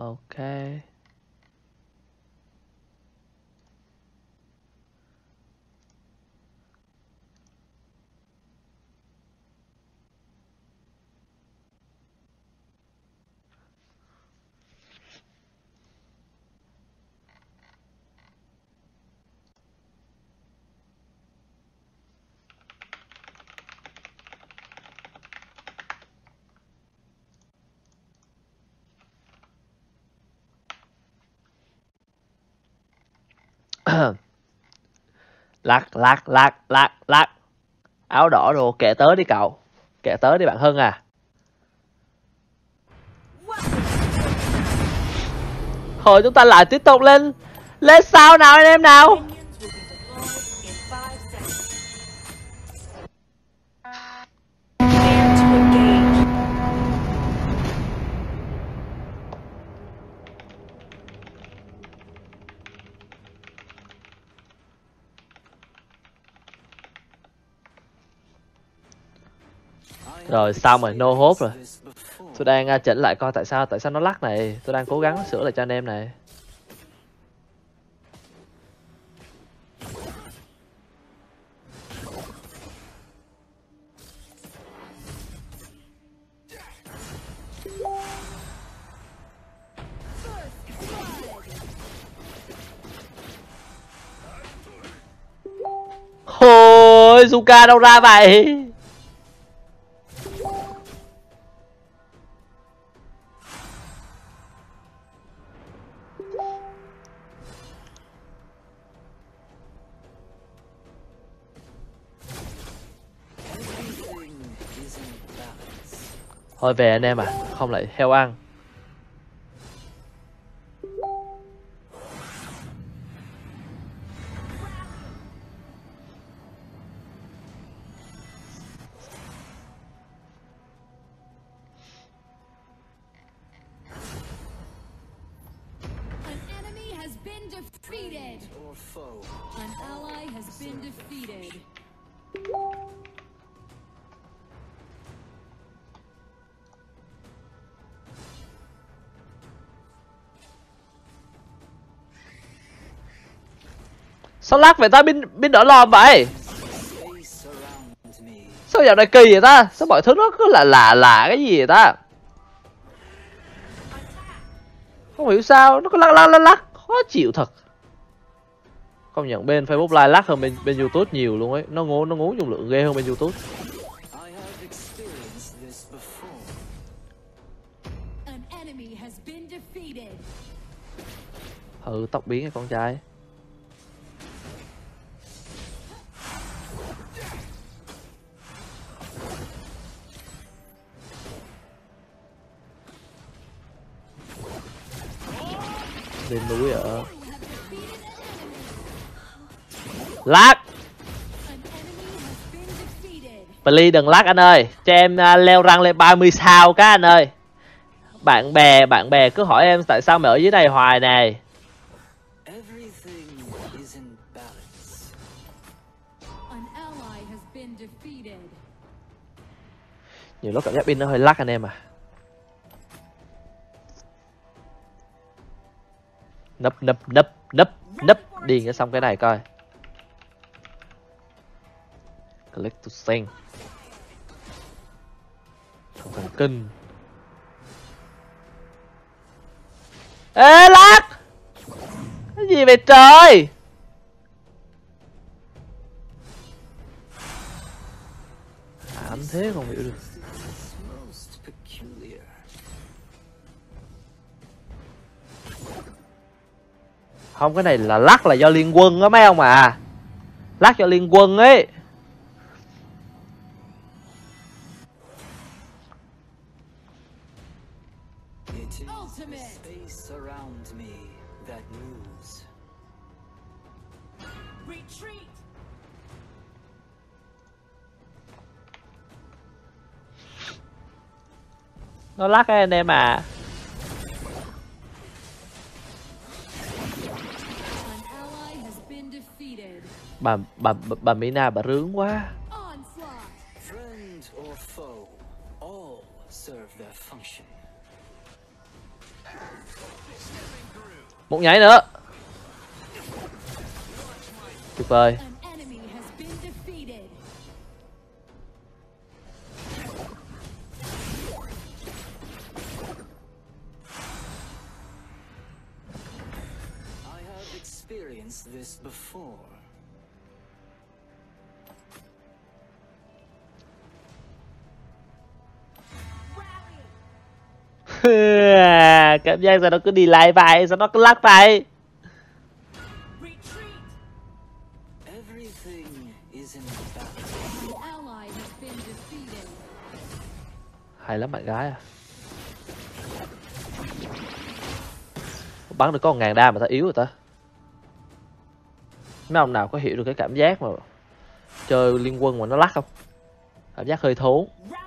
Ok. Lắc. Áo đỏ đồ kệ tớ đi cậu. Kệ tớ đi bạn Hưng à. Thôi chúng ta lại tiếp tục lên sao nào anh em nào. Rồi xong rồi, no hope rồi. Tôi đang chỉnh lại coi tại sao nó lắc này. Tôi đang cố gắng sửa lại cho anh em này. Ôi, Zuka đâu ra vậy? Thôi về anh em à, không lại heo ăn. Sao lắc vậy ta, bin đỡ lòm vậy? Sao dạo này kỳ vậy ta? Sao mọi thứ nó cứ lạ cái gì vậy ta? Không hiểu sao nó cứ lắc, khó chịu thật. Công nhận bên Facebook Live lắc hơn bên YouTube nhiều luôn ấy, nó ngốn dung lượng ghê hơn bên YouTube. Ừ, tóc biến cái con trai. Lên núi ở lắc. Please đừng lắc anh ơi, cho em leo răng lên 30 sao các anh ơi. Bạn bè cứ hỏi em tại sao mày ở dưới này hoài này. Nhiều lúc cảm giác pin nó hơi lắc anh em à. Nấp điền cho xong cái này coi. Click to send. Không thần kinh. Ê lắc. Cái gì vậy trời? Hãm thế không hiểu được. Không, cái này là lắc là do liên quân á mấy ông à. Lắc do liên quân ấy. Nó lắc ấy anh em à. Bà Mina bà rướng quá. Một nhảy nữa. Tuyệt vời. Cảm giác sao nó cứ đi lại vậy, sao nó cứ lắc vậy. Hay lắm bạn gái à. Bắn được có 1000 đam mà ta yếu rồi ta. Mấy ông nào có hiểu được cái cảm giác mà chơi liên quân mà nó lắc không? Cảm giác hơi thốn.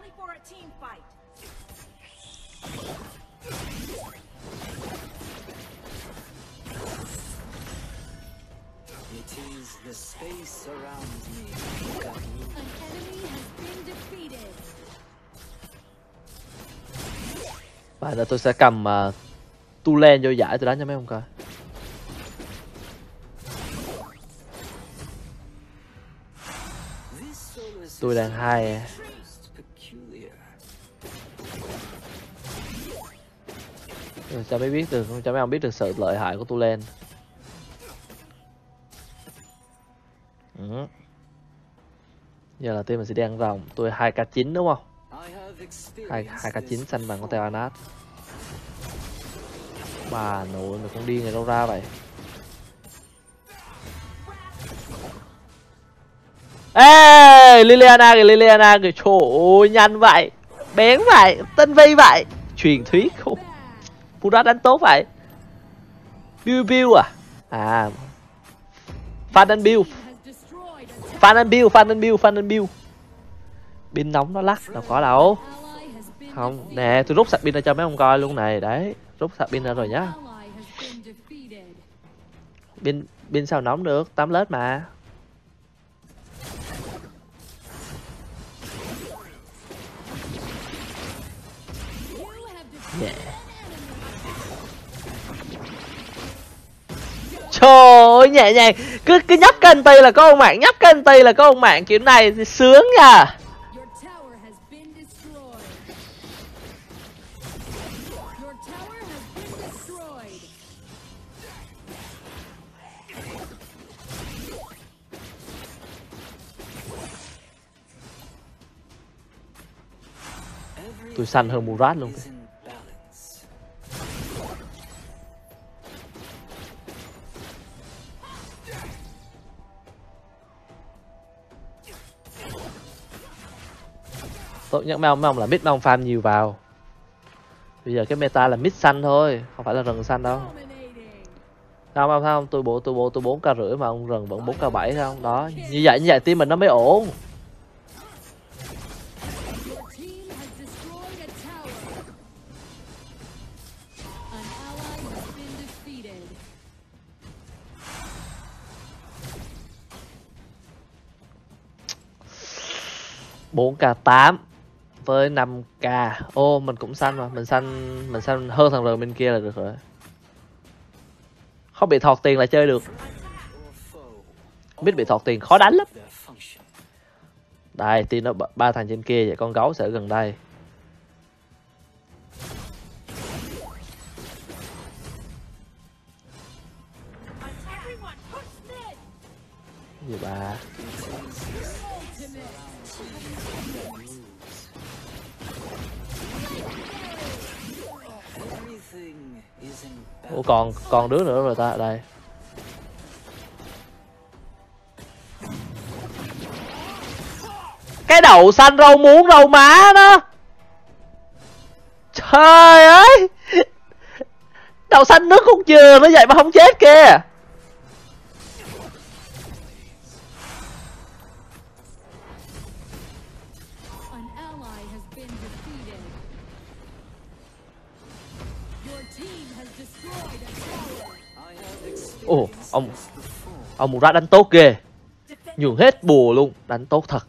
Và giờ tôi sẽ cầm tu len vô giải tôi đánh cho mấy ông coi. Tôi đang hai. Cho mấy biết được, cho mấy ông biết được sự lợi hại của tu len. Giờ là team mình sẽ đi ăn rồng. Tôi 2k9 đúng không? 2k9 xanh bằng con teo Anat. Bà nội mà con điên này đâu ra vậy? Ê, Liliana kìa, Liliana kìa. Trời ơi, nhanh vậy, bén vậy, tinh vi vậy, truyền thuyết không? Furat đánh tốt vậy. Bill à? À, Fan and Bill. Pin nóng nó lắc, đâu có đâu. Không, nè, tôi rút sạc pin ra cho mấy ông coi luôn này, đấy, rút sạc pin ra rồi nhá. Pin sao nóng được, 8 led mà. Yeah. Trời ơi, nhẹ nhàng, cứ nhấp cái anh là có ông mạng, nhấp cái anh là có ông mạng, kiểu này thì sướng nha. Tôi xanh hơn Murat luôn. Tốt nhất mấy ông là mid, mấy ông farm nhiều vào. Bây giờ cái meta là mid xanh thôi, không phải là rừng xanh đâu. Không, tôi 4k5 mà ông rừng vẫn 4k7 không? Đó, như vậy team mình nó mới ổn. $4k8 với 5k. Ô, mình cũng xanh mà, mình xanh hơn thằng rừng bên kia là được rồi. Không bị thọt tiền là chơi được. Biết bị thọt tiền khó đánh lắm. Đây, team nó 3 thằng trên kia, vậy con gấu sẽ ở gần đây. Gì bà? Ủa còn đứa nữa rồi ta, ở đây. Cái đậu xanh rau muống rau má đó. Trời ơi, đậu xanh nước cốt dừa nó vậy mà không chết kìa. Ồ, ông Murat đánh tốt ghê, nhường hết bùa luôn, đánh tốt thật.